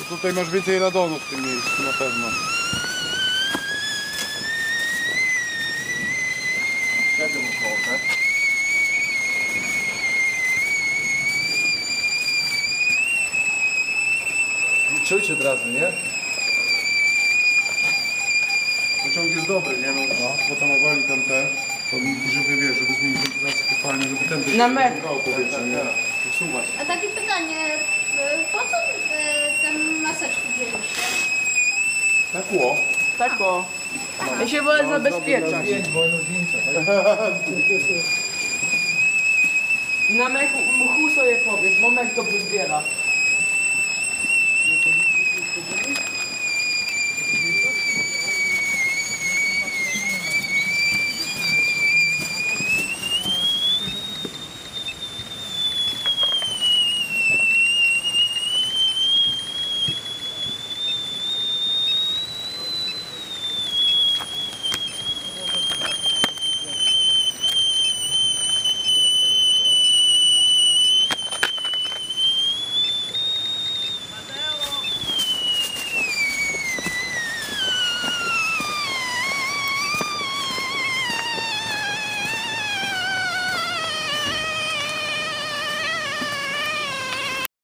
To tutaj masz więcej radonu w tym miejscu na pewno. Siedzę mu koło, tak? Czuć od razu, nie? Pociąg jest dobry, nie no, potamowali tam te podniki, żeby wiesz, żeby zmienić wentylację kopalni, żeby ten Na metr. wyciągało powietrze, nie? Usuwać. A takie pytanie, po co te maseczki wzięliście? Tak ło. Tak o. Ja się wolę zabezpieczać. Wolno zdjęcia, tak? Na mchu sobie powiedz, bo mech dobrze zbiera.